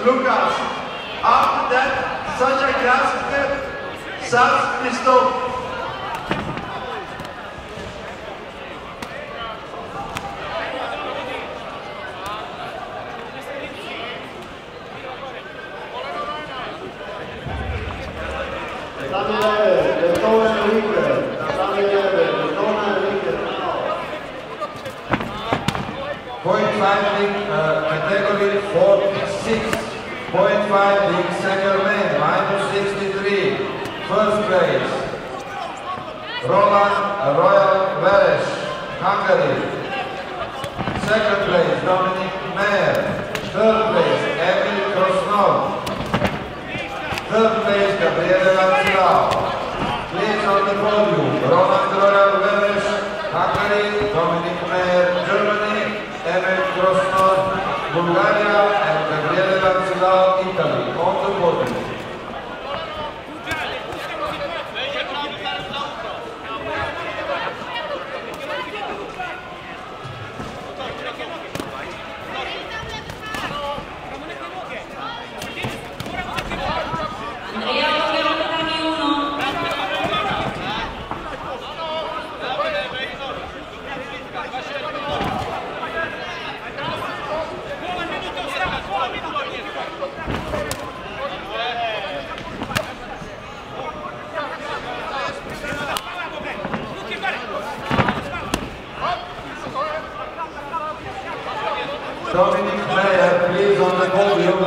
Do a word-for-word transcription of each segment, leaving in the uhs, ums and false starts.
Lucas. After that, Sasha Graske, Sars Christoph. Point fighting uh, category forty-six. Point fighting Saint-Germain, minus sixty-three. First place, Roland Royal Veres, Hungary. Second place, Dominic Mayer. Third place, Emil Krosnov. Third place, Gabriele Lanzilao. Please on the podium, Roland Royal Veres, Hungary, Dominic Mayer, Germany, Emil Krosnov, Bulgaria, and Gabriele Lanzilao, Italy, on the podium. Dominic Mayer, please on the podium.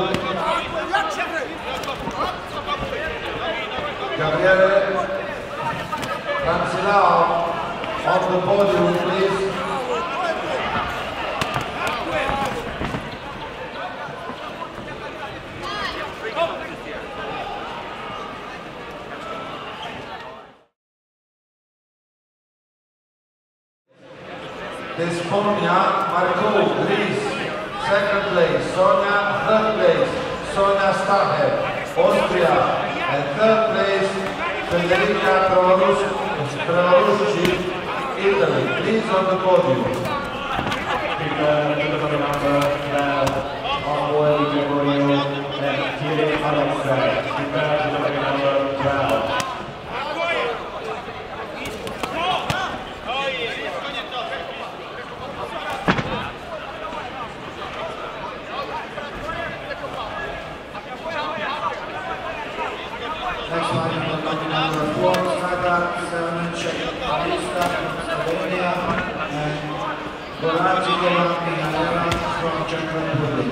Gabriele Lanzilao on the podium, please. Desponia Marco, Greece. Second place, Sonia. Third place, Sonia Staher, Austria. And third place, Federica Travarucci, Italy. Please on the podium. Next line, number four, Saga Serenchek, Alista from Slovenia, and Boraji Golankinalera from Czech Republic.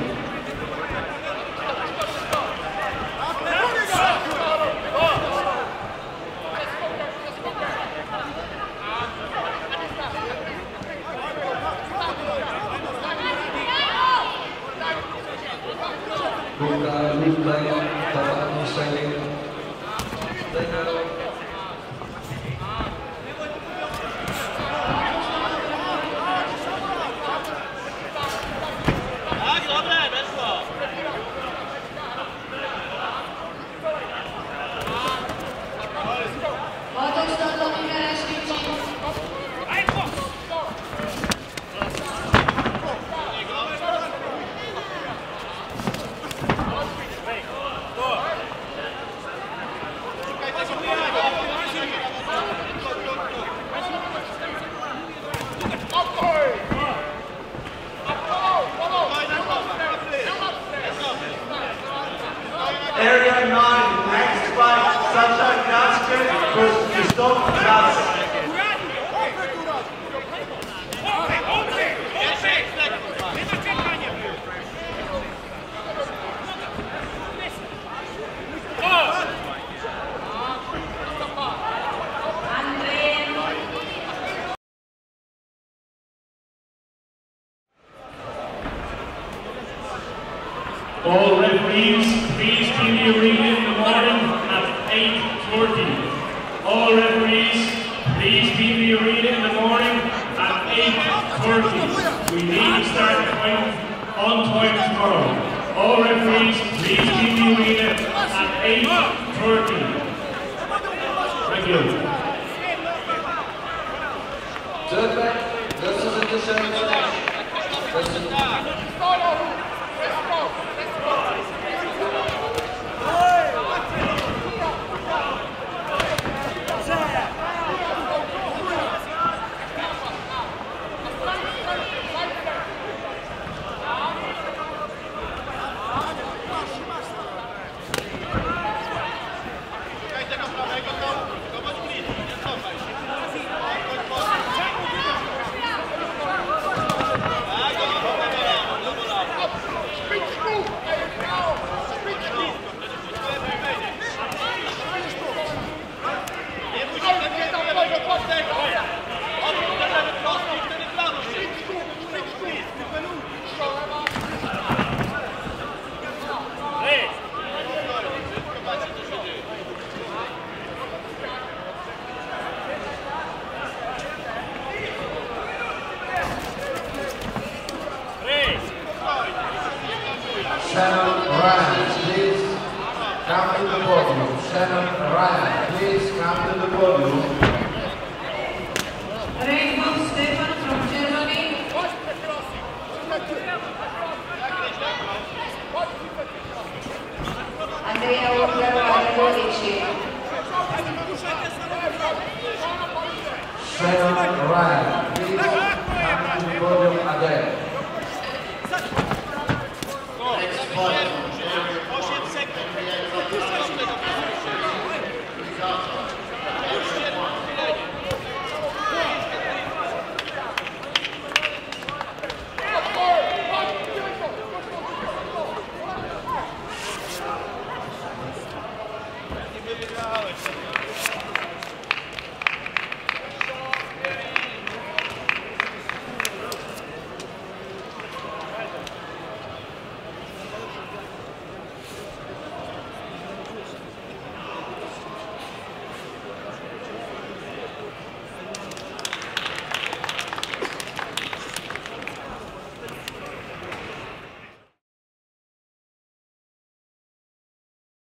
Buka Lublin, Tavan Selin. Area nine, next fight, Sasha Graske versus Christoph Grass. All referees, please be in the arena in the morning at eight thirty. All referees, please be in the arena in the morning at eight thirty. We need to start the fight on time tomorrow. All referees, please be in the arena at eight thirty. Thank you. Turback versus Intersection. Ryan, please come to the podium. Shannon Ryan, please come to the podium.